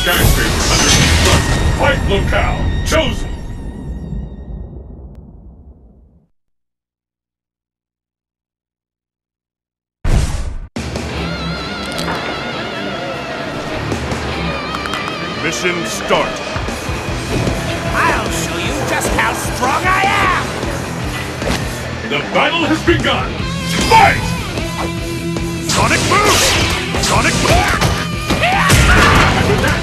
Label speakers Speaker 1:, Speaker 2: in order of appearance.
Speaker 1: Skyscraper under construction. Fight locale chosen. Mission start.
Speaker 2: I'll show you just how strong I am!
Speaker 1: The battle has begun. Fight! Sonic boom! Sonic boom!